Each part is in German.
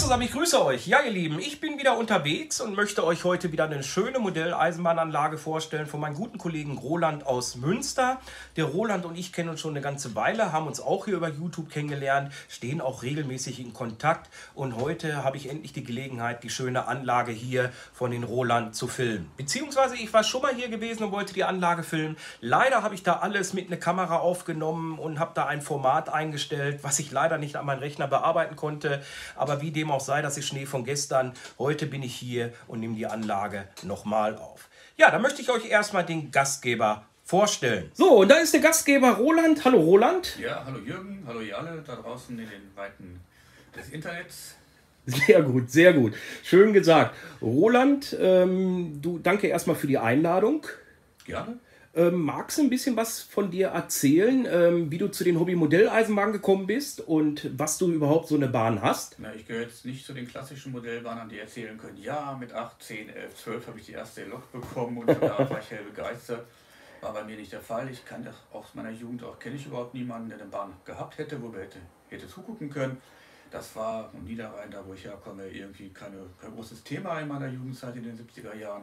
zusammen, ich grüße euch. Ja, ihr Lieben, ich bin wieder unterwegs und möchte euch heute wieder eine schöne Modelleisenbahnanlage vorstellen von meinem guten Kollegen Roland aus Münster. Der Roland und ich kennen uns schon eine ganze Weile, haben uns auch hier über YouTube kennengelernt, stehen auch regelmäßig in Kontakt und heute habe ich endlich die Gelegenheit, die schöne Anlage hier von den Roland zu filmen. Beziehungsweise ich war schon mal hier gewesen und wollte die Anlage filmen. Leider habe ich da alles mit einer Kamera aufgenommen und habe da ein Format eingestellt, was ich leider nicht an meinem Rechner bearbeiten konnte. Aber wie dem auch sei, das ist Schnee von gestern. Heute bin ich hier und nehme die Anlage nochmal auf. Ja, da möchte ich euch erstmal den Gastgeber vorstellen. So, und da ist der Gastgeber Roland. Hallo Roland. Ja, hallo Jürgen, hallo ihr alle da draußen in den Weiten des Internets. Sehr gut, sehr gut. Schön gesagt. Roland, du danke erstmal für die Einladung. Gerne. Magst du ein bisschen was von dir erzählen, wie du zu den Hobby-Modelleisenbahnen gekommen bist und was du überhaupt so eine Bahn hast? Na, ich gehöre jetzt nicht zu den klassischen Modellbahnern, die erzählen können, ja, mit 8, 10, 11, 12 habe ich die erste Lok bekommen und von da war ich hell begeistert. War bei mir nicht der Fall. Ich kann das aus meiner Jugend auch, kenne ich überhaupt niemanden, der eine Bahn gehabt hätte, wo wir hätte zugucken können. Das war im Niederrhein, da wo ich herkomme, irgendwie kein großes Thema in meiner Jugendzeit in den 70er Jahren.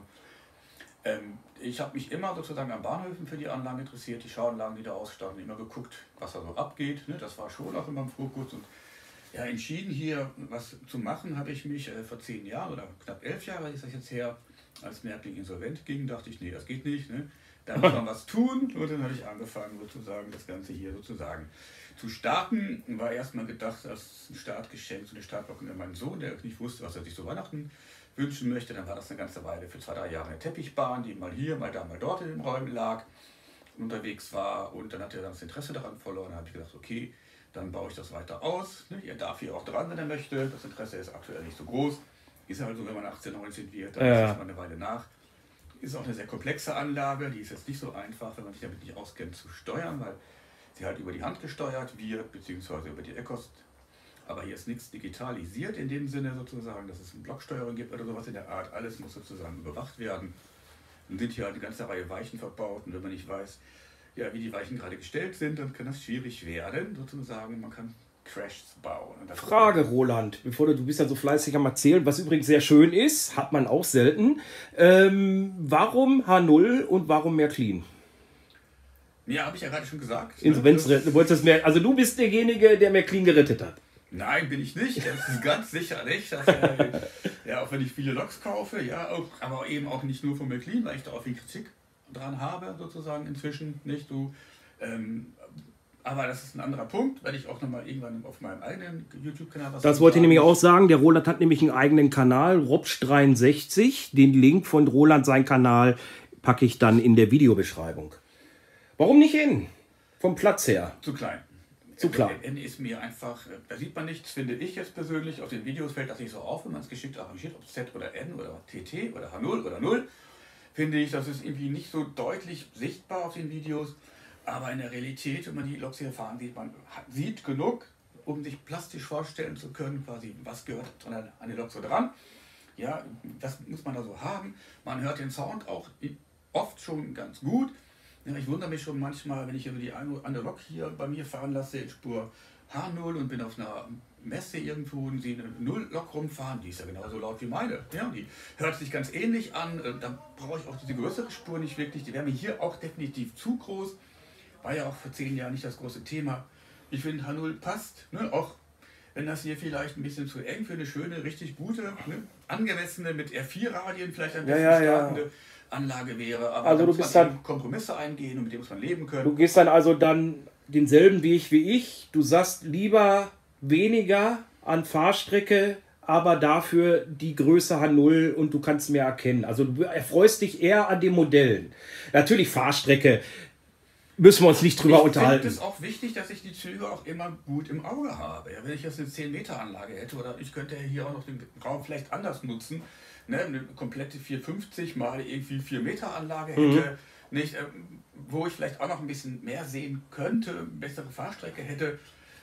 Ich habe mich immer sozusagen an Bahnhöfen für die Anlagen interessiert, die Schauanlagen, die da ausstanden, immer geguckt, was da so abgeht. Ne? Das war schon auch immer im Fokus. Und ja, entschieden hier was zu machen, habe ich mich vor 10 Jahren oder knapp 11 Jahre ist das jetzt her, als Märkling insolvent ging, dachte ich, nee, das geht nicht. Ne? Da muss man was tun. Und dann habe ich angefangen, sozusagen das Ganze hier sozusagen zu starten. War erstmal gedacht als ein Startgeschenk, so eine Startglocke an meinen Sohn, der nicht wusste, was er sich zu Weihnachten wünschen möchte. Dann war das eine ganze Weile für 2, 3 Jahre eine Teppichbahn, die mal hier, mal da, mal dort in den Räumen lag, unterwegs war. Und dann hat er dann das Interesse daran verloren. Dann habe ich gedacht, okay, dann baue ich das weiter aus. Er darf hier auch dran, wenn er möchte. Das Interesse ist aktuell nicht so groß. Ist halt so, wenn man 18, 19 wird, dann ist man eine Weile nach. Ist auch eine sehr komplexe Anlage, die ist jetzt nicht so einfach, wenn man sich damit nicht auskennt, zu steuern, weil sie halt über die Hand gesteuert wird, beziehungsweise über die Ecost. Aber hier ist nichts digitalisiert in dem Sinne sozusagen, dass es eine Blocksteuerung gibt oder sowas in der Art. Alles muss sozusagen überwacht werden. Dann sind hier halt eine ganze Reihe Weichen verbaut und wenn man nicht weiß, ja, wie die Weichen gerade gestellt sind, dann kann das schwierig werden sozusagen. Man kann Crashs bauen. Frage, Roland, bevor du bist ja so fleißig am Erzählen, was übrigens sehr schön ist, hat man auch selten. Warum H0 und warum Märklin? Ja, habe ich ja gerade schon gesagt. Insolvenz retten. Also du bist derjenige, der Märklin gerettet hat. Nein, bin ich nicht. Das ist ganz sicher nicht. Dass, ja, auch wenn ich viele Loks kaufe, ja, auch, aber eben auch nicht nur von Märklin, weil ich da auch viel Kritik dran habe, sozusagen inzwischen. Nicht du. Aber das ist ein anderer Punkt, werde ich auch nochmal irgendwann auf meinem eigenen YouTube-Kanal was. Das wollte ich nämlich auch sagen. Der Roland hat nämlich einen eigenen Kanal, Robsch63. Den Link von Roland, sein Kanal, packe ich dann in der Videobeschreibung. Warum nicht N? Vom Platz her. Zu klein. Zu klein. N ist mir einfach, da sieht man nichts, finde ich jetzt persönlich. Auf den Videos fällt das nicht so auf, wenn man es geschickt arrangiert, ob Z oder N oder TT oder H0 oder 0. Finde ich, das ist irgendwie nicht so deutlich sichtbar auf den Videos. Aber in der Realität, wenn man die Loks hier fahren sieht, man sieht genug, um sich plastisch vorstellen zu können, quasi, was gehört an die Lok so dran. Ja, das muss man da so haben. Man hört den Sound auch oft schon ganz gut. Ja, ich wundere mich schon manchmal, wenn ich über die andere Lok hier bei mir fahren lasse, in Spur H0 und bin auf einer Messe irgendwo und sehe eine 0-Lok rumfahren, die ist ja genauso laut wie meine. Ja, die hört sich ganz ähnlich an. Da brauche ich auch diese größere Spur nicht wirklich. Die wäre mir hier auch definitiv zu groß. War ja auch vor 10 Jahren nicht das große Thema. Ich finde, H0 passt, ne? Auch wenn das hier vielleicht ein bisschen zu eng für eine schöne, richtig gute, ne? Angemessene mit R4-Radien vielleicht ein bisschen startende Anlage wäre. Aber also da du muss bist man dann eben Kompromisse eingehen und mit dem muss man leben können. Du gehst dann also dann denselben Weg wie ich. Du sagst lieber weniger an Fahrstrecke, aber dafür die Größe H0 und du kannst mehr erkennen. Also du erfreust dich eher an den Modellen. Natürlich Fahrstrecke. Müssen wir uns nicht drüber unterhalten. Es ist auch wichtig, dass ich die Züge auch immer gut im Auge habe. Ja, wenn ich jetzt eine 10-Meter-Anlage hätte, oder ich könnte hier auch noch den Raum vielleicht anders nutzen, ne, eine komplette 450 mal irgendwie 4-Meter-Anlage hätte, nicht, wo ich vielleicht auch noch ein bisschen mehr sehen könnte, bessere Fahrstrecke hätte.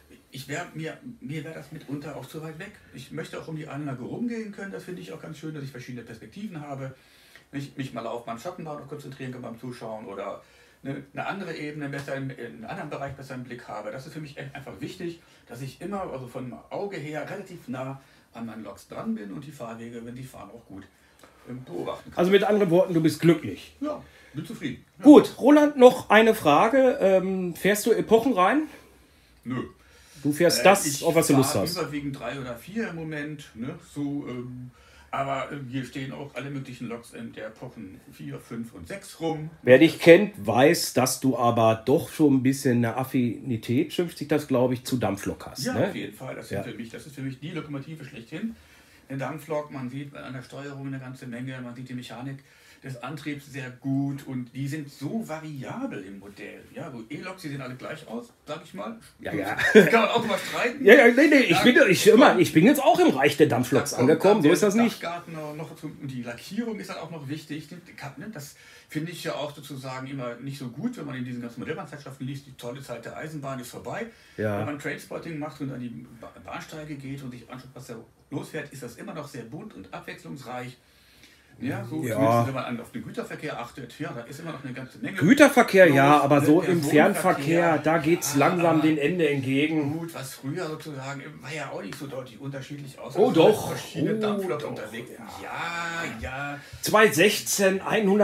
Mir wäre das mitunter auch zu weit weg. Ich möchte auch um die Anlage rumgehen können, das finde ich auch ganz schön, dass ich verschiedene Perspektiven habe. Ich mich mal auf meinen Schattenbau noch konzentrieren kann beim Zuschauen oder eine andere Ebene, besser in einem anderen Bereich besser im Blick habe. Das ist für mich einfach wichtig, dass ich immer, also vom Auge her, relativ nah an meinen Loks dran bin und die Fahrwege, wenn sie fahren, auch gut beobachten kann. Also mit anderen Worten, du bist glücklich. Ja, bin zufrieden. Ja. Gut, Roland, noch eine Frage. Fährst du Epochen rein? Nö. Du fährst das, auf was du Lust hast. Überwiegend 3 oder 4 im Moment. Ne? So, aber hier stehen auch alle möglichen Loks in der Epochen 4, 5 und 6 rum. Wer dich kennt, weiß, dass du aber doch schon ein bisschen eine Affinität, schimpft sich das, glaube ich, zu Dampflok hast. Ja, ne? auf jeden Fall. Das ist für mich die Lokomotive schlechthin. Der Dampflok, man sieht an der Steuerung eine ganze Menge, man sieht die Mechanik des Antriebs sehr gut und die sind so variabel im Modell. Ja, so E-Loks, die sehen alle gleich aus, sag ich mal. Ja, ja. Kann man auch mal streiten. Ja, ich bin jetzt auch im Reich der Dampfloks angekommen, so ist das nicht. Und die Lackierung ist dann auch noch wichtig. Das finde ich ja auch sozusagen immer nicht so gut, wenn man in diesen ganzen Modellbahnzeitschriften liest, die tolle Zeit der Eisenbahn ist vorbei. Ja. Wenn man Trainspotting macht und an die Bahnsteige geht und sich anschaut, was da losfährt, ist das immer noch sehr bunt und abwechslungsreich. Ja, so Ja. wenn man auf den Güterverkehr achtet, ja, da ist immer noch eine ganze Menge. Güterverkehr, los, ja, aber so der im Fernverkehr, da geht es langsam dem Ende entgegen. Gut, was früher sozusagen war ja auch nicht so deutlich unterschiedlich aus. Oh, doch. Verschiedene Oh, Dampfloks doch. unterwegs. Ja. 216,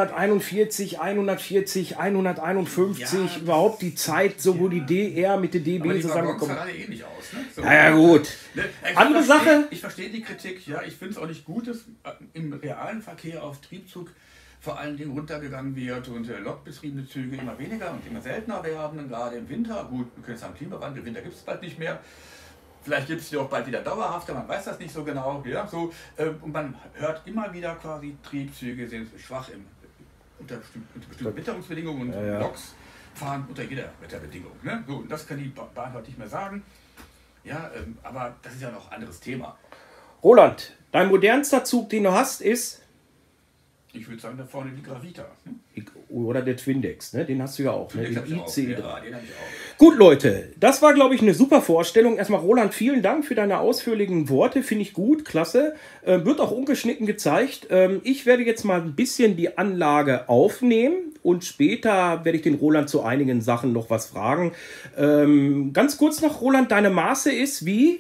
141, 140, 151, Ja, überhaupt die Zeit, so wo die DR mit der Aber DB die Waggons zusammengekommen. sahen alle ähnlich aus. Ne? So. Ja, gut. Ne? Andere Sache. Ich verstehe die Kritik, ja, ich finde es auch nicht gut, dass im realen Verkehr auf Triebzug vor allen Dingen runtergegangen wird und lokbetriebene Züge immer weniger und immer seltener werden, gerade im Winter. Gut, wir können sagen Klimawandel, Winter gibt es bald nicht mehr. Vielleicht gibt es die auch bald wieder dauerhafter, man weiß das nicht so genau. Ja, so, und man hört immer wieder quasi, Triebzüge sind schwach unter bestimmten Witterungsbedingungen und Loks fahren unter jeder Wetterbedingung. Ne? So, und das kann die Bahn heute nicht mehr sagen. Ja, aber das ist ja noch ein anderes Thema. Roland, dein modernster Zug, den du hast, ist? Ich würde sagen, da vorne die Gravita. Oder der Twindex, ne? Den hast du ja auch. Ne? Den Den hab ich IC3. auch. Ja, den hab ich auch. Gut, Leute, das war, glaube ich, eine super Vorstellung. Erstmal, Roland, vielen Dank für deine ausführlichen Worte. Finde ich gut, klasse. Wird auch ungeschnitten gezeigt. Ich werde jetzt mal ein bisschen die Anlage aufnehmen und später werde ich den Roland zu einigen Sachen noch was fragen. Ganz kurz noch, Roland, deine Maße ist wie?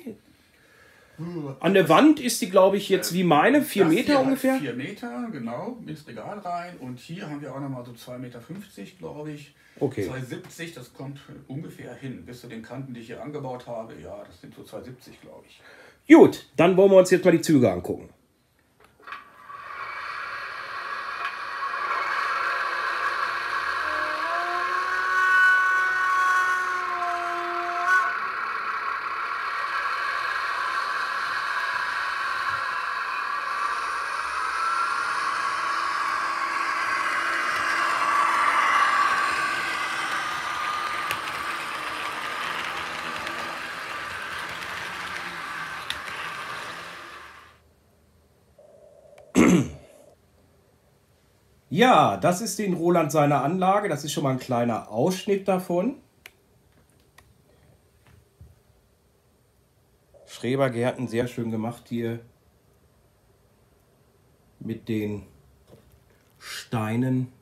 An der Wand ist die, glaube ich, jetzt wie meine, 4 Meter ungefähr. 4 Meter, genau, ins Regal rein. Und hier haben wir auch nochmal so 2,50 Meter, glaube ich. Okay. 2,70, das kommt ungefähr hin. Bis zu den Kanten, die ich hier angebaut habe, ja, das sind so 2,70, glaube ich. Gut, dann wollen wir uns jetzt mal die Züge angucken. Ja, das ist den Roland seine Anlage. Das ist schon mal ein kleiner Ausschnitt davon. Schrebergärten, sehr schön gemacht hier. Mit den Steinen.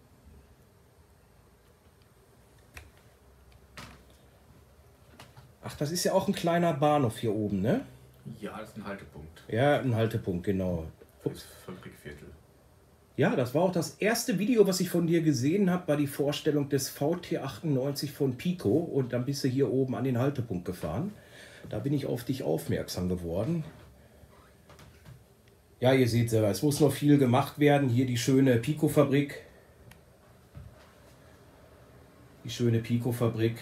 Ach, das ist ja auch ein kleiner Bahnhof hier oben, ne? Ja, das ist ein Haltepunkt. Ja, ein Haltepunkt, genau. Das Fabrikviertel. Ja, das war auch das erste Video, was ich von dir gesehen habe, war die Vorstellung des VT98 von Pico. Und dann bist du hier oben an den Haltepunkt gefahren. Da bin ich auf dich aufmerksam geworden. Ja, ihr seht selber, es muss noch viel gemacht werden. Hier die schöne Pico-Fabrik. Die schöne Pico-Fabrik.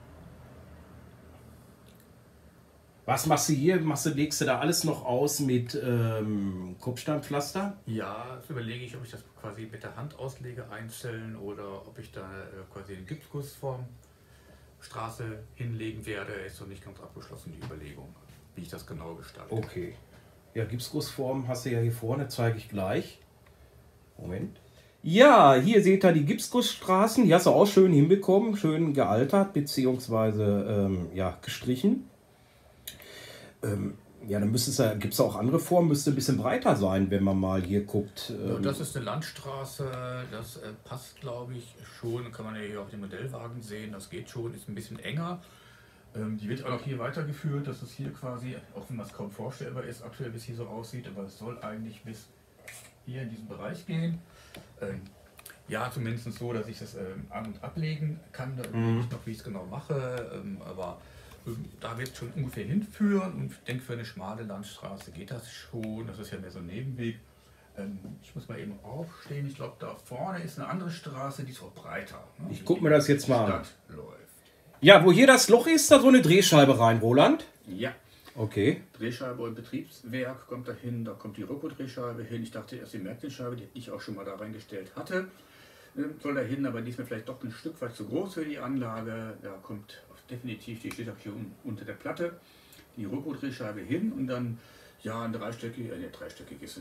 Was machst du hier? Legst du da alles noch aus mit Kopfsteinpflaster? Ja, das überlege ich, ob ich das quasi mit der Hand auslege, einzeln, oder ob ich da quasi eine Gipsgussformstraße hinlegen werde. Ist noch nicht ganz abgeschlossen, die Überlegung, wie ich das genau gestalte. Okay. Ja, Gipsgussform hast du ja hier vorne, zeige ich gleich. Moment. Ja, hier seht ihr die Gipsgussstraßen. Die hast du auch schön hinbekommen, schön gealtert, beziehungsweise ja, gestrichen. Ja, dann gibt es auch andere Formen, müsste ein bisschen breiter sein, wenn man mal hier guckt. Das ist eine Landstraße, das passt, glaube ich, schon. Kann man ja hier auch den Modellwagen sehen, das geht schon, ist ein bisschen enger. Die wird auch noch hier weitergeführt, dass es hier quasi, auch wenn man es kaum vorstellbar ist, aktuell bis hier so aussieht, aber es soll eigentlich bis hier in diesen Bereich gehen. Ja, zumindest so, dass ich das an- und ablegen kann. Da überlege ich noch, wie ich es genau mache, aber da wird es schon ungefähr hinführen und ich denke, für eine schmale Landstraße geht das schon. Das ist ja mehr so ein Nebenweg. Ich muss mal eben aufstehen. Ich glaube, da vorne ist eine andere Straße, die ist auch breiter. Ne? Ich gucke mir das jetzt mal an. Läuft. Ja, wo hier das Loch ist, da so eine Drehscheibe rein, Roland. Ja. Okay. Drehscheibe und Betriebswerk kommt da hin, da kommt die Rocco-Drehscheibe hin. Ich dachte erst die Märklin-Scheibe, die ich auch schon mal da reingestellt hatte, soll da hin, aber die ist mir vielleicht doch ein Stück weit zu groß für die Anlage. Da kommt definitiv, die steht auch hier unter der Platte, die Rocco-Drehscheibe hin und dann, ja, ein dreistöckig ist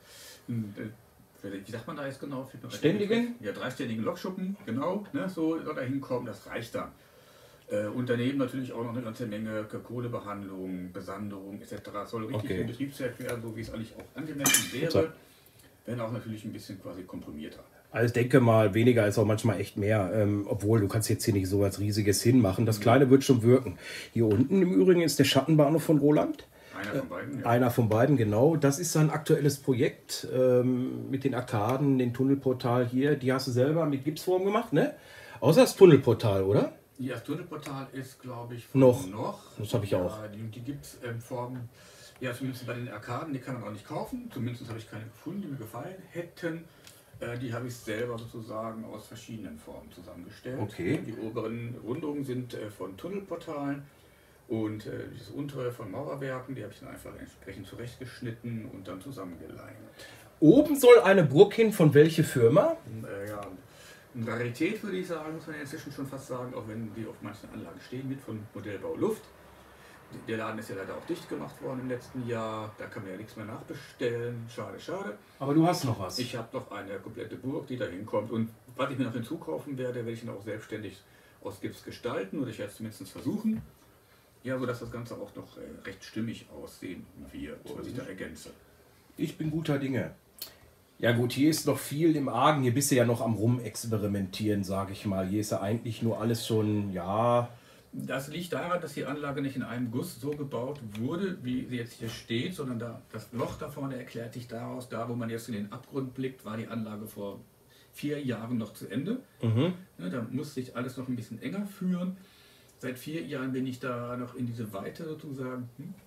wie sagt man da jetzt genau? Ständigen? Ja, dreiständigen Lokschuppen, genau, ne, so soll da hinkommen, das reicht dann. Und daneben natürlich auch noch eine ganze Menge Kohlebehandlung, Besanderung etc. Es soll richtig ein Betriebswerk werden, so wie es eigentlich auch angemessen wäre, wenn auch natürlich ein bisschen quasi komprimierter. Also ich denke mal, weniger ist auch manchmal echt mehr, obwohl du kannst jetzt hier nicht so was Riesiges hinmachen. Das Kleine wird schon wirken. Hier unten im Übrigen ist der Schattenbahnhof von Roland. Einer von beiden, ja. Einer von beiden, genau. Das ist sein aktuelles Projekt mit den Arkaden, den Tunnelportal hier. Die hast du selber mit Gipsform gemacht, ne? Außer das Tunnelportal, oder? Ja, das Tunnelportal ist, glaube ich, noch. Das habe ich auch. Die gibt es Formen, ja, zumindest bei den Arkaden, die kann man auch nicht kaufen. Zumindest habe ich keine gefunden, die mir gefallen hätten. Die habe ich selber sozusagen aus verschiedenen Formen zusammengestellt. Okay. Die oberen Rundungen sind von Tunnelportalen und das untere von Mauerwerken. Die habe ich dann einfach entsprechend zurechtgeschnitten und dann zusammengeleimt. Oben soll eine Burg hin, von welcher Firma? Ja, eine Rarität würde ich sagen, muss man inzwischen schon fast sagen, auch wenn die auf manchen Anlagen stehen, mit von Modellbau Luft. Der Laden ist ja leider auch dicht gemacht worden im letzten Jahr, da kann man ja nichts mehr nachbestellen, schade, schade. Aber du hast noch was. Ich habe noch eine komplette Burg, die da hinkommt und was ich mir noch hinzukaufen werde, werde ich dann auch selbstständig aus Gips gestalten oder ich werde es zumindest versuchen. Ja, sodass das Ganze auch noch recht stimmig aussehen wird, was ich da ergänze. Ich bin guter Dinge. Ja gut, hier ist noch viel im Argen. Hier bist du ja noch am Rumexperimentieren, sage ich mal. Hier ist ja eigentlich nur alles schon, ja... Das liegt daran, dass die Anlage nicht in einem Guss so gebaut wurde, wie sie jetzt hier steht, sondern das Loch da vorne erklärt sich daraus, da wo man jetzt in den Abgrund blickt, war die Anlage vor 4 Jahren noch zu Ende. Da musste sich alles noch ein bisschen enger führen. Seit 4 Jahren bin ich da noch in diese Weite sozusagen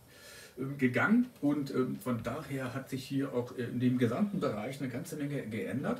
gegangen und von daher hat sich hier auch in dem gesamten Bereich eine ganze Menge geändert.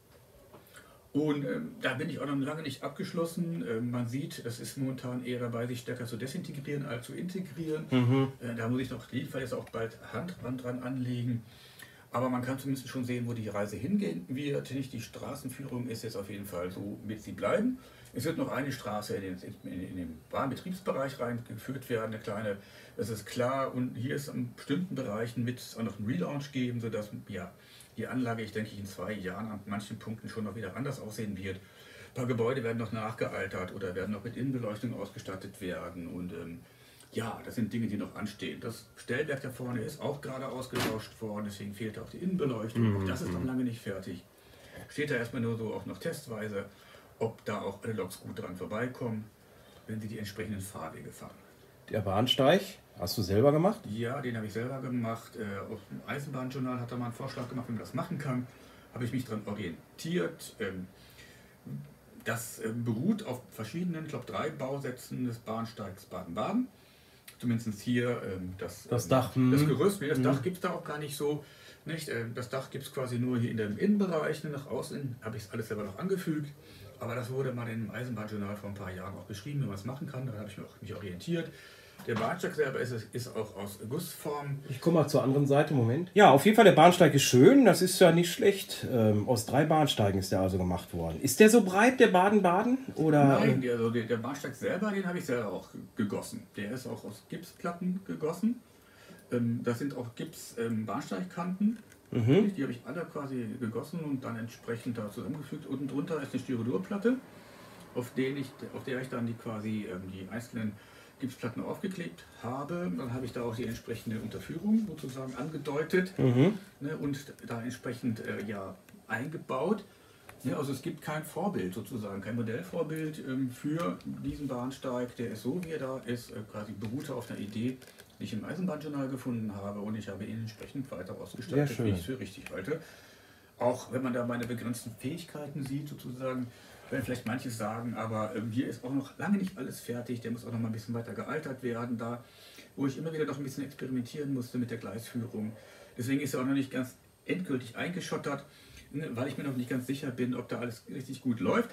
Und da bin ich auch noch lange nicht abgeschlossen. Man sieht, das ist momentan eher dabei, sich stärker zu desintegrieren als zu integrieren. Da muss ich noch jedenfalls auch bald Hand dran anlegen. Aber man kann zumindest schon sehen, wo die Reise hingehen wird. Nicht die Straßenführung ist jetzt auf jeden Fall so, wie sie bleiben. Es wird noch eine Straße in den Bahnbetriebsbereich reingeführt werden, eine kleine, das ist klar. Und hier ist in bestimmten Bereichen wird es auch noch einen Relaunch geben, sodass ja, die Anlage, ich denke, in 2 Jahren an manchen Punkten schon noch wieder anders aussehen wird. Ein paar Gebäude werden noch nachgealtert oder werden noch mit Innenbeleuchtung ausgestattet werden. Und ja, das sind Dinge, die noch anstehen. Das Stellwerk da vorne ist auch gerade ausgetauscht worden, deswegen fehlt auch die Innenbeleuchtung. Auch das ist noch lange nicht fertig. Steht da erstmal nur so auch noch testweise, ob da auch alle Loks gut dran vorbeikommen, wenn sie die entsprechenden Fahrwege fahren. Der Bahnsteig, hast du selber gemacht? Ja, den habe ich selber gemacht. Auf dem Eisenbahnjournal hat er mal einen Vorschlag gemacht, wie man das machen kann. Habe ich mich daran orientiert. Das beruht auf verschiedenen, ich glaube 3 Bausätzen des Bahnsteigs Baden-Baden. Zumindest hier das Dach. Das Gerüst. Nee, das Dach gibt es da auch gar nicht so. Nicht? Das Dach gibt es quasi nur hier in dem Innenbereich. Nach außen habe ich es alles selber noch angefügt. Aber das wurde mal im Eisenbahnjournal vor ein paar Jahren auch beschrieben, wie man es machen kann. Da habe ich mich orientiert. Der Bahnsteig selber ist auch aus Gussform. Ich komme mal zur anderen Seite, Moment. Ja, auf jeden Fall, der Bahnsteig ist schön, das ist ja nicht schlecht. Aus 3 Bahnsteigen ist der also gemacht worden. Ist der so breit, der Baden-Baden? Nein, der Bahnsteig selber, den habe ich selber auch gegossen. Der ist auch aus Gipsplatten gegossen. Das sind auch Gips-Bahnsteigkanten. Die habe ich alle quasi gegossen und dann entsprechend da zusammengefügt. Unten drunter ist eine Styrodurplatte, auf der ich dann die einzelnen Gipsplatten aufgeklebt habe. Dann habe ich da auch die entsprechende Unterführung sozusagen angedeutet und da entsprechend eingebaut. Ja, also es gibt kein Vorbild sozusagen, kein Modellvorbild für diesen Bahnsteig, der ist so, wie er da ist, quasi beruhte auf einer Idee, die ich im Eisenbahnjournal gefunden habe und ich habe ihn entsprechend weiter ausgestaltet, wie ich es für richtig halte. Auch wenn man da meine begrenzten Fähigkeiten sieht sozusagen, werden vielleicht manches sagen, aber hier ist auch noch lange nicht alles fertig, der muss auch noch mal ein bisschen weiter gealtert werden, da wo ich immer wieder noch ein bisschen experimentieren musste mit der Gleisführung. Deswegen ist er auch noch nicht ganz endgültig eingeschottert, weil ich mir noch nicht ganz sicher bin, ob da alles richtig gut läuft.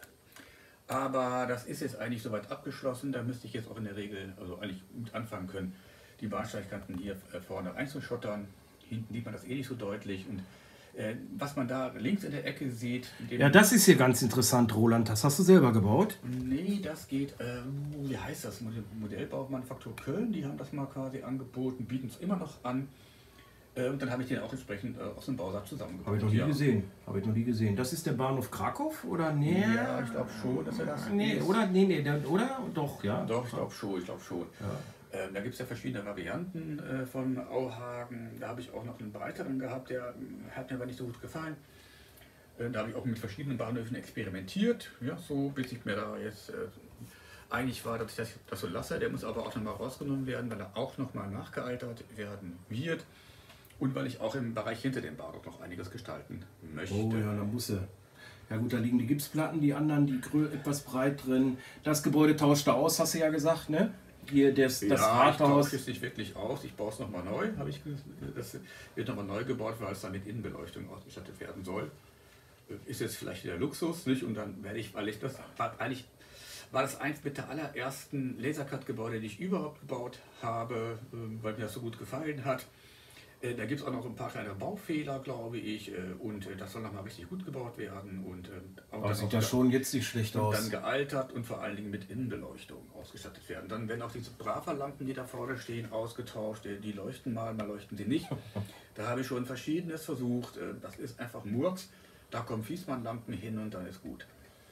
Aber das ist jetzt eigentlich soweit abgeschlossen. Da müsste ich jetzt auch in der Regel, also eigentlich gut anfangen können, die Bahnsteigkanten hier vorne einzuschottern. Hinten sieht man das eh nicht so deutlich. Und was man da links in der Ecke sieht... Ja, das ist hier ganz interessant, Roland. Das hast du selber gebaut? Nee, das geht, wie heißt das? Modellbaumanufaktur Köln, die haben das mal quasi angeboten, bieten es immer noch an. Und dann habe ich den auch entsprechend aus dem Bausatz zusammengebaut. Habe ich noch nie gesehen. Habe ich noch nie gesehen. Das ist der Bahnhof Krakow oder nee? Ja, ich glaube schon, dass er das nee, ist. Oder? Nee, oder? Doch, ja. Doch, ich glaube schon. Ja. Da gibt es ja verschiedene Varianten von Auhagen. Da habe ich auch noch einen breiteren gehabt, der hat mir aber nicht so gut gefallen. Da habe ich auch mit verschiedenen Bahnhöfen experimentiert, ja, so bis ich mir da jetzt eigentlich war, dass ich das so lasse. Der muss aber auch nochmal rausgenommen werden, weil er auch nochmal nachgealtert werden wird. Und weil ich auch im Bereich hinter dem Bahnhof noch einiges gestalten möchte. Oh ja, da muss er. Ja gut, da liegen die Gipsplatten, die anderen, die etwas breit drin. Das Gebäude tauscht da aus, hast du ja gesagt, ne? Hier das Rathaus. Ich tausche es nicht wirklich aus, ich baue es nochmal neu. Das wird nochmal neu gebaut, weil es dann mit Innenbeleuchtung ausgestattet werden soll. Ist jetzt vielleicht wieder Luxus, nicht? Und dann werde ich, weil ich das eigentlich war das eins mit der allerersten Lasercut-Gebäude, die ich überhaupt gebaut habe, weil mir das so gut gefallen hat. Da gibt es auch noch ein paar kleine Baufehler, glaube ich, und das soll nochmal richtig gut gebaut werden. Und auch sieht ja schon jetzt nicht schlecht aus. Dann gealtert und vor allen Dingen mit Innenbeleuchtung ausgestattet werden. Dann werden auch diese Brava-Lampen, die da vorne stehen, ausgetauscht. Die leuchten mal leuchten sie nicht. Da habe ich schon Verschiedenes versucht. Das ist einfach Murks. Da kommen Fiesmann-Lampen hin und dann ist gut.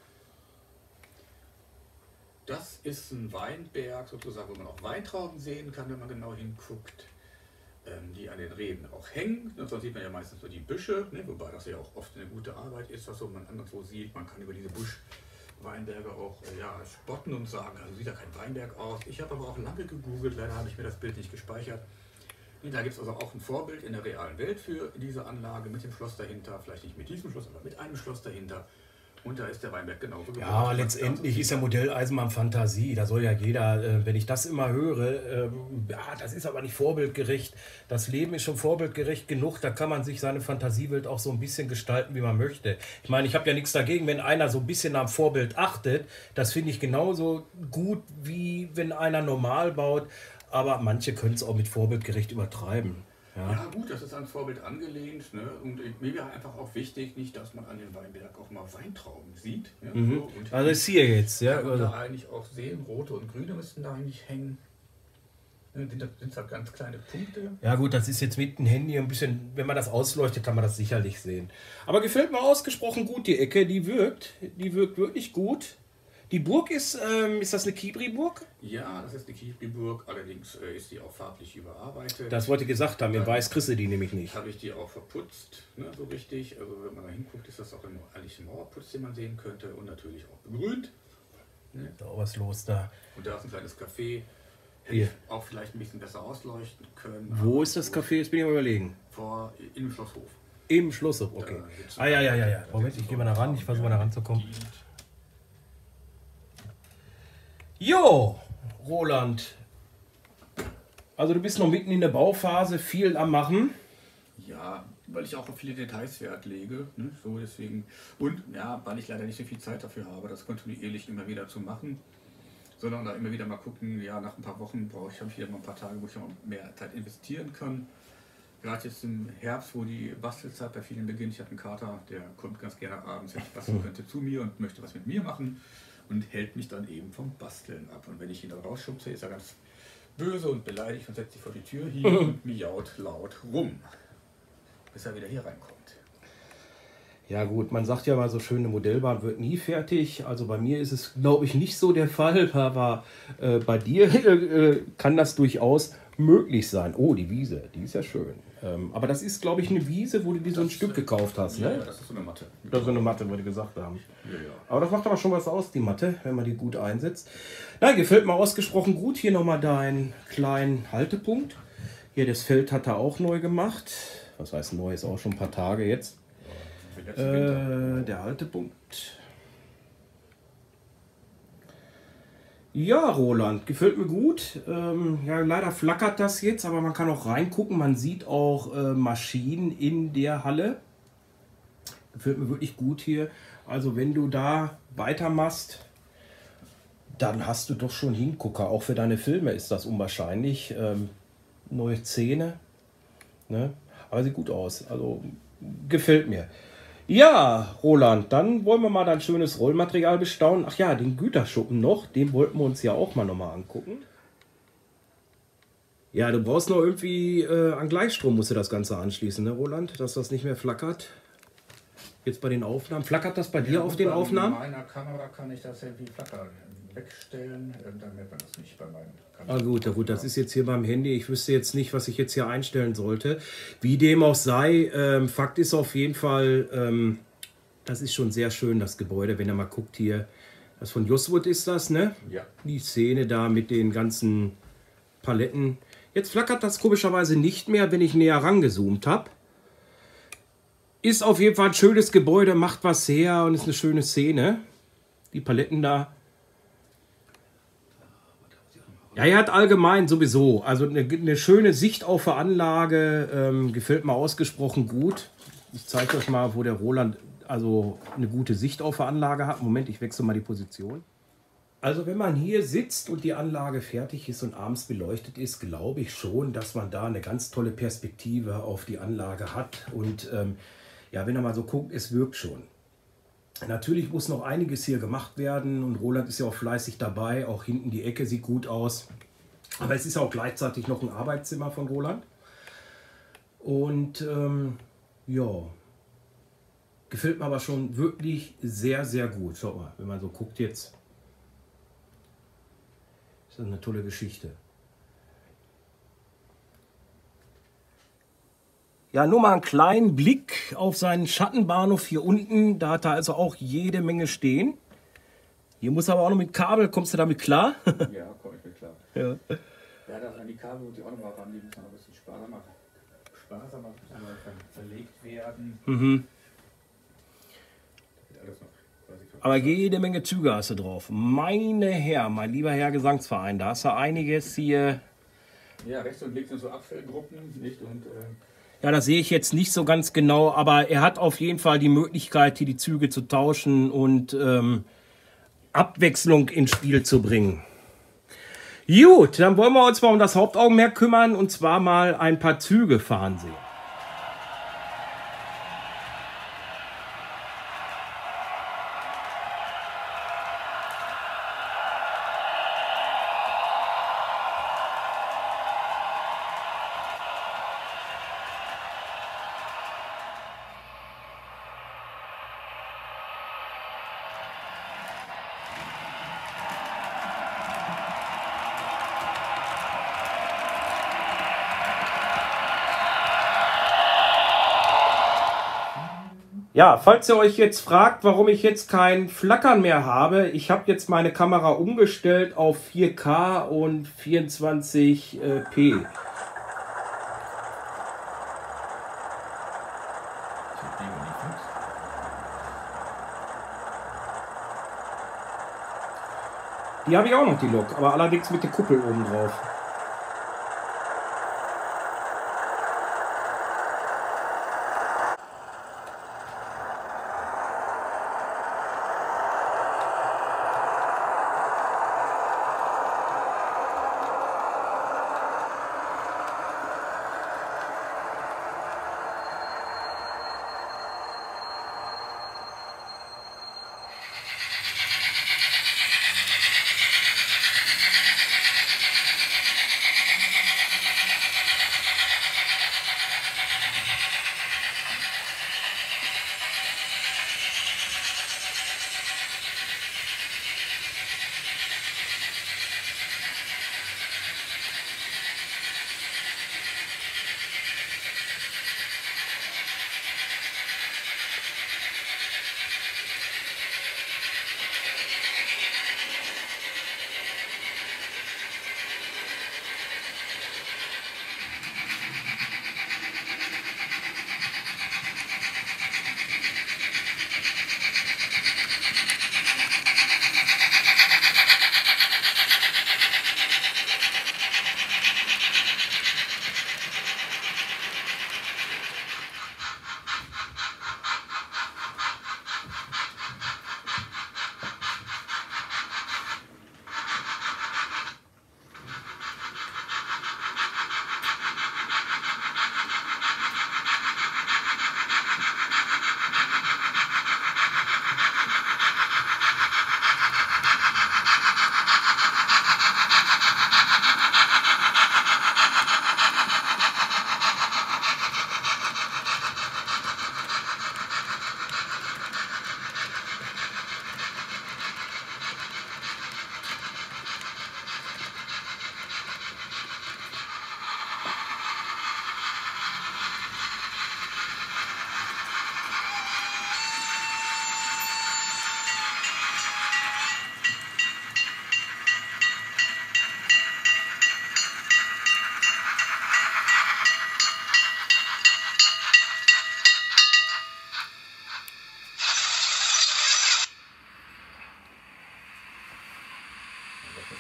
Das ist ein Weinberg sozusagen, wo man auch Weintrauben sehen kann, wenn man genau hinguckt. Die an den Reben auch hängen. Und sonst sieht man ja meistens nur die Büsche, ne? Wobei das ja auch oft eine gute Arbeit ist, was so man anderswo sieht. Man kann über diese Buschweinberge auch spotten und sagen, also sieht ja kein Weinberg aus. Ich habe aber auch lange gegoogelt, leider habe ich mir das Bild nicht gespeichert. Und da gibt es also auch ein Vorbild in der realen Welt für diese Anlage mit dem Schloss dahinter, vielleicht nicht mit diesem Schloss, aber mit einem Schloss dahinter. Und da ist der Weinberg genauso. Ja, aber letztendlich ist ja Modelleisenbahn Fantasie. Da soll ja jeder, wenn ich das immer höre, das ist aber nicht vorbildgerecht. Das Leben ist schon vorbildgerecht genug. Da kann man sich seine Fantasiewelt auch so ein bisschen gestalten, wie man möchte. Ich meine, ich habe ja nichts dagegen, wenn einer so ein bisschen am Vorbild achtet. Das finde ich genauso gut, wie wenn einer normal baut. Aber manche können es auch mit vorbildgerecht übertreiben. Ja gut, das ist ans Vorbild angelehnt, ne? Und mir wäre einfach auch wichtig, nicht, dass man an dem Weinberg auch mal Weintrauben sieht. Ja? Mhm. So, und also ist hier jetzt, ja. Kann man da eigentlich auch sehen, rote und grüne müssten da eigentlich hängen. Sind da ganz kleine Punkte. Ja gut, das ist jetzt mit dem Handy ein bisschen, wenn man das ausleuchtet, kann man das sicherlich sehen. Aber gefällt mir ausgesprochen gut die Ecke, die wirkt wirklich gut. Die Burg ist das eine Kibri-Burg? Ja, das ist eine Kibri-Burg, allerdings ist die auch farblich überarbeitet. Das wollte ich gesagt haben, in weiß kriegst du die nämlich nicht. Habe ich die auch verputzt, ne, so richtig. Also wenn man da hinguckt, ist das auch eigentlich ein Mauerputz, den man sehen könnte und natürlich auch begrünt. Ne? Da was los da. Und da ist ein kleines Café. Hätte ich auch vielleicht ein bisschen besser ausleuchten können. Wo ist das Café? Jetzt bin ich mal überlegen. Im Schlosshof. Im Schlosshof, okay. Ja. Moment, ich gehe mal da ran, ich versuche mal da ranzukommen. Jo, Roland. Also du bist noch mitten in der Bauphase, viel am Machen. Ja, weil ich auch auf viele Details Wert lege. Ne? So deswegen. Und ja, weil ich leider nicht so viel Zeit dafür habe, das kontinuierlich immer wieder zu machen. Sondern da immer wieder mal gucken, ja, nach ein paar Wochen habe ich wieder mal ein paar Tage, wo ich noch mehr Zeit investieren kann. Gerade jetzt im Herbst, wo die Bastelzeit bei vielen beginnt. Ich habe einen Kater, der kommt ganz gerne abends, wenn ich basteln könnte, zu mir und möchte was mit mir machen. Und hält mich dann eben vom Basteln ab. Und wenn ich ihn dann rausschubse, ist er ganz böse und beleidigt und setzt sich vor die Tür hier und miaut laut rum, bis er wieder hier reinkommt. Ja gut, man sagt ja mal, so schöne Modellbahn wird nie fertig. Also bei mir ist es, glaube ich, nicht so der Fall. Aber bei dir kann das durchaus möglich sein. Oh, die Wiese, die ist ja schön. Aber das ist, glaube ich, eine Wiese, wo du dir so ein Stück gekauft hast, ne? Ja, das ist so eine Matte. Das ist so eine Matte, wo die gesagt haben. Ja, ja. Aber das macht aber schon was aus, die Matte, wenn man die gut einsetzt. Nein, gefällt mir ausgesprochen gut. Hier nochmal deinen kleinen Haltepunkt. Hier, das Feld hat er auch neu gemacht. Was heißt neu, ist auch schon ein paar Tage jetzt. Der Haltepunkt. Ja, Roland, gefällt mir gut. Ja, leider flackert das jetzt, aber man kann auch reingucken. Man sieht auch Maschinen in der Halle. Gefällt mir wirklich gut hier. Also wenn du da weitermachst, dann hast du doch schon Hingucker. Auch für deine Filme ist das unwahrscheinlich. Neue Szene. Ne? Aber sieht gut aus. Also gefällt mir. Ja, Roland, dann wollen wir mal dein schönes Rollmaterial bestaunen. Ach ja, den Güterschuppen noch, den wollten wir uns ja auch mal nochmal angucken. Ja, du brauchst noch irgendwie an Gleichstrom musst du das Ganze anschließen, ne, Roland? Dass das nicht mehr flackert. Jetzt bei den Aufnahmen. Flackert das bei dir auf den Aufnahmen? Bei meiner Kamera kann ich das irgendwie flackern wegstellen, dann merkt man das nicht bei meinen Ah gut, ja gut, das ist jetzt hier beim Handy. Ich wüsste jetzt nicht, was ich jetzt hier einstellen sollte. Wie dem auch sei, Fakt ist auf jeden Fall, das ist schon sehr schön, das Gebäude. Wenn ihr mal guckt hier, das von Josswood ist das, ne? Ja. Die Szene da mit den ganzen Paletten. Jetzt flackert das komischerweise nicht mehr, wenn ich näher rangezoomt habe. Ist auf jeden Fall ein schönes Gebäude, macht was her und ist eine schöne Szene. Die Paletten da. Ja, er hat allgemein sowieso, also eine schöne Sicht auf der Anlage, gefällt mir ausgesprochen gut. Ich zeige euch mal, wo der Roland also eine gute Sicht auf der Anlage hat. Moment, ich wechsle mal die Position. Also wenn man hier sitzt und die Anlage fertig ist und abends beleuchtet ist, glaube ich schon, dass man da eine ganz tolle Perspektive auf die Anlage hat. Und ja, wenn er mal so guckt, es wirkt schon. Natürlich muss noch einiges hier gemacht werden und Roland ist ja auch fleißig dabei. Auch hinten die Ecke sieht gut aus. Aber es ist auch gleichzeitig noch ein Arbeitszimmer von Roland. Und ja, gefällt mir aber schon wirklich sehr, sehr gut. Schaut mal, wenn man so guckt jetzt, ist das eine tolle Geschichte. Ja, nur mal einen kleinen Blick auf seinen Schattenbahnhof hier unten. Da hat er also auch jede Menge stehen. Hier muss aber auch noch mit Kabel. Kommst du damit klar? Ja, komme ich mit klar. Ja. Ja, da an die Kabel und die auch noch mal ran, die müssen noch ein bisschen sparsamer verlegt werden. Mhm. Alles noch quasi Aber jede Menge Züge hast du drauf. Meine Herren, mein lieber Herr Gesangsverein, da hast du einiges hier. Ja, rechts und links sind so Abstellgruppen, nicht? Und Ja, das sehe ich jetzt nicht so ganz genau, aber er hat auf jeden Fall die Möglichkeit, hier die Züge zu tauschen und Abwechslung ins Spiel zu bringen. Gut, dann wollen wir uns mal um das Hauptaugenmerk kümmern und zwar mal ein paar Züge fahren sehen. Ja, falls ihr euch jetzt fragt, warum ich jetzt kein Flackern mehr habe, ich habe jetzt meine Kamera umgestellt auf 4K und 24p. Die habe ich auch noch, die Lok, aber allerdings mit der Kuppel oben drauf.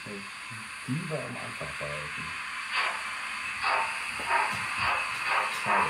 Die war am Anfang verhalten. Schade.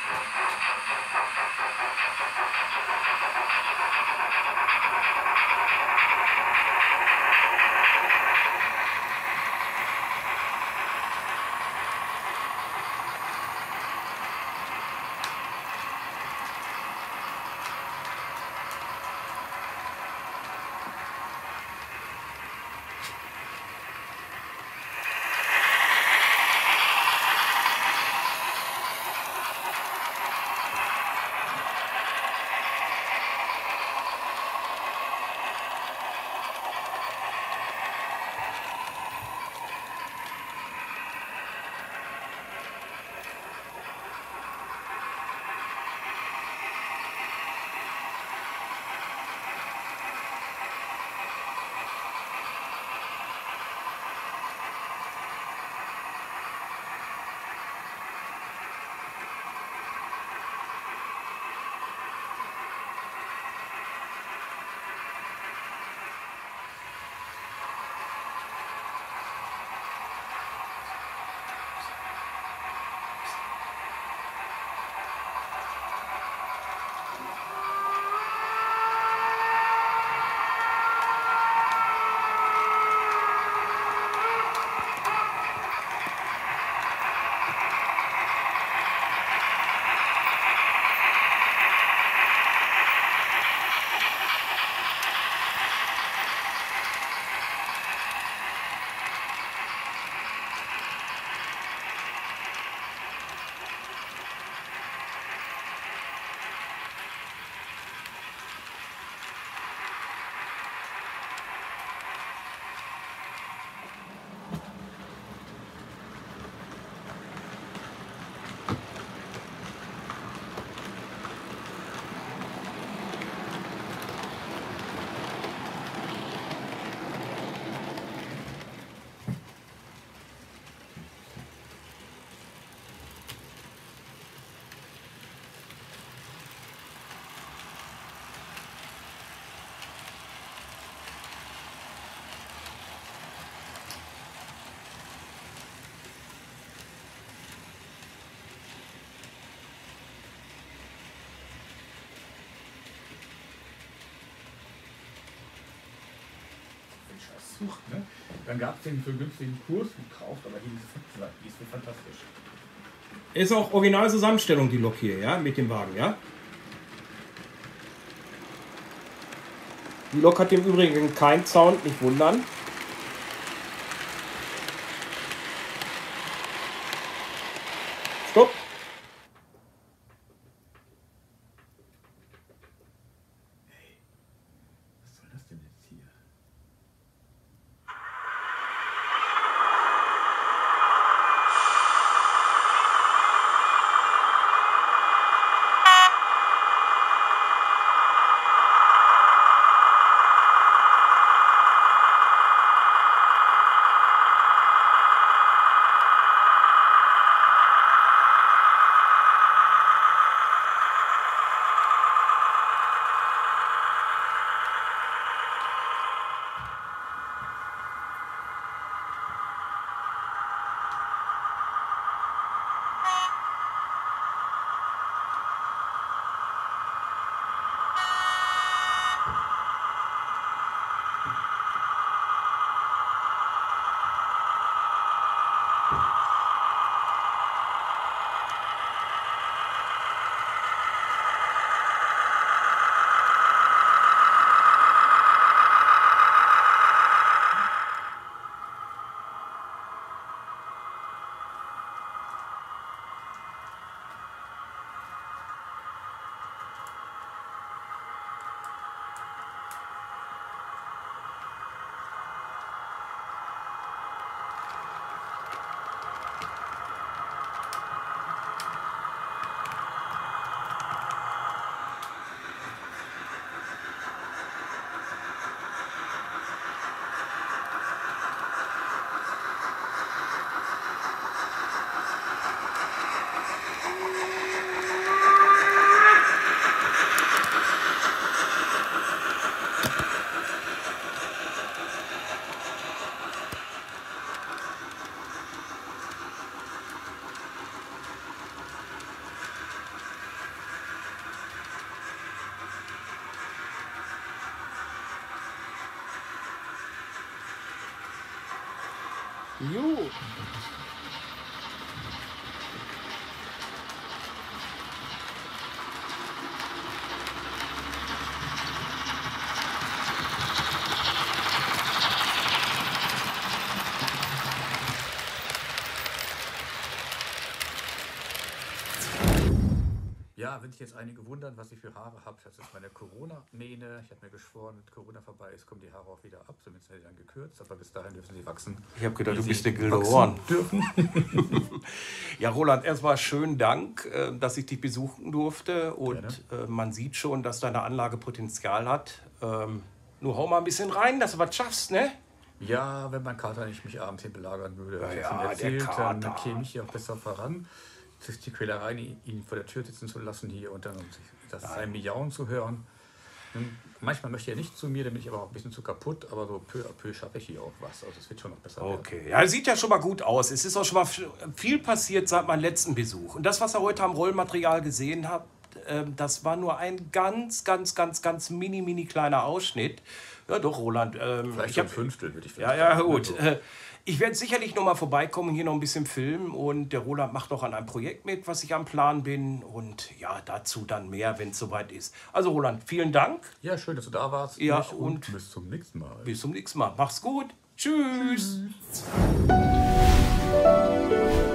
Sucht, ne? Dann gab es den für günstigen Kurs gekauft, aber hier die ist so fantastisch. Ist auch Originalzusammenstellung die Lok hier, ja, mit dem Wagen, ja? Die Lok hat im Übrigen keinen Sound, nicht wundern. Stopp! Hey, was soll das denn jetzt hier? Jo. Ja, wenn sich jetzt einige wundern, was ich für Haare habe, das ist meine Corona-Mähne. Ich habe mir geschworen, wenn Corona vorbei ist, kommen die Haare auch wieder ab. Zumindest werden sie dann gekürzt, aber bis dahin dürfen sie wachsen. Ich habe gedacht, wie du bist sie der Gilde wachsen Ohren. dürfen. Ja, Roland, erstmal schönen Dank, dass ich dich besuchen durfte. Und man sieht schon, dass deine Anlage Potenzial hat. Nur hau mal ein bisschen rein, dass du was schaffst, ne? Ja, wenn mein Kater nicht mich abends hier belagern würde, Ja, was ich ja, ihm der erzählt, dann Kater. käme ich hier auch besser voran. Es ist die Quälerei, ihn vor der Tür sitzen zu lassen hier und dann das sein Miauen zu hören. Manchmal möchte er nicht zu mir, dann bin ich aber auch ein bisschen zu kaputt, aber so peu à peu schaffe ich hier auch was. Also es wird schon noch besser werden. Okay, ja, sieht ja schon mal gut aus. Es ist auch schon mal viel passiert seit meinem letzten Besuch. Und das, was ihr heute am Rollmaterial gesehen habt, das war nur ein ganz mini kleiner Ausschnitt. Ja, doch, Roland. Vielleicht ein Fünftel, würde ich Ja, ja, gut. Ich werde sicherlich noch mal vorbeikommen und hier noch ein bisschen filmen. Und der Roland macht auch an einem Projekt mit, was ich am Plan bin. Und ja, dazu dann mehr, wenn es soweit ist. Also, Roland, vielen Dank. Ja, schön, dass du da warst. Ja, und bis zum nächsten Mal. Bis zum nächsten Mal. Mach's gut. Tschüss.